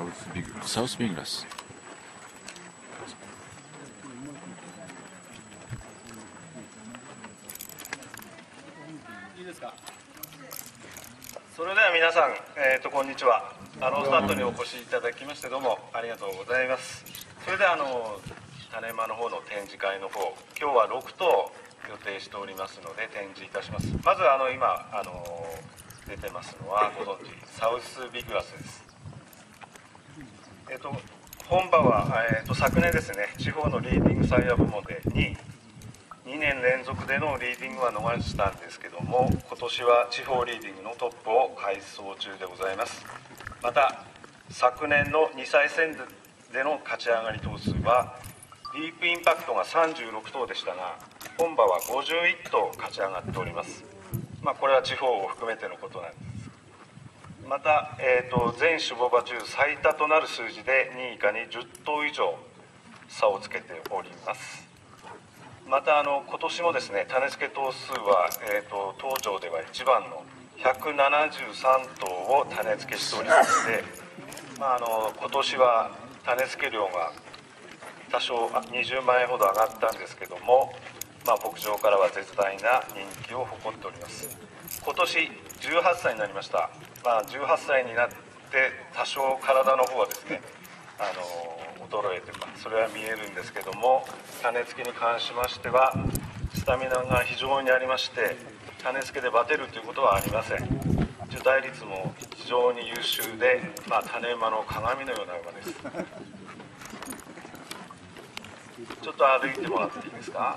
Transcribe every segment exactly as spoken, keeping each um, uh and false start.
サウスビグラス。 サウスビグラス。 いいですか。それでは皆さん、えー、とこんにちは。あのスタートにお越しいただきましてどうもありがとうございます。それではあの種馬の方の展示会の方、今日はろく頭予定しておりますので展示いたします。まずあの今あの出てますのはご存知サウスビグラスです。えっ、と本馬は、えー、と昨年ですね、地方のリーディングサイヤ部門でににねん連続でのリーディングは逃したんですけども、今年は地方リーディングのトップを快走中でございます。また昨年のにさい戦での勝ち上がり頭数はディープインパクトがさんじゅうろく頭でしたが、本馬はごじゅういち頭勝ち上がっております。まあ、これは地方を含めてのことなんです。また、えー、と全種牡馬中最多となる数字でにい以下にじゅっ頭以上差をつけております。またあの今年もですね、種付け頭数は、えー、と当場ではいちばんのひゃくななじゅうさん頭を種付けしておりますので、まあ、あの今年は種付け量が多少にじゅうまん円ほど上がったんですけども、まあ、牧場からは絶大な人気を誇っております。今年じゅうはっさいになりました。まあ、じゅうはっさいになって多少体の方はですね、あの衰えてかそれは見えるんですけども、種付けに関しましてはスタミナが非常にありまして、種付けでバテるということはありません。受胎率も非常に優秀で、まあ、種馬の鏡のような馬です。ちょっと歩いてもらっていいですか。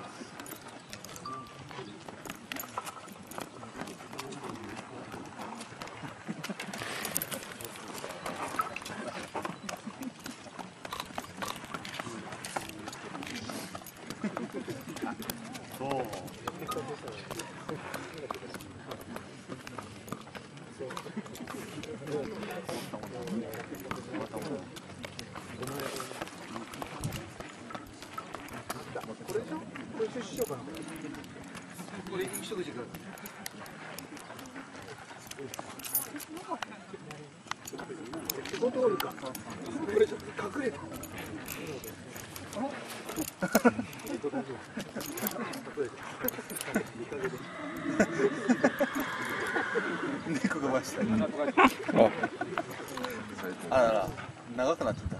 これ一食時間。こ通るか。これちょっと隠れて。 猫がました。あらら、長くなっちゃった。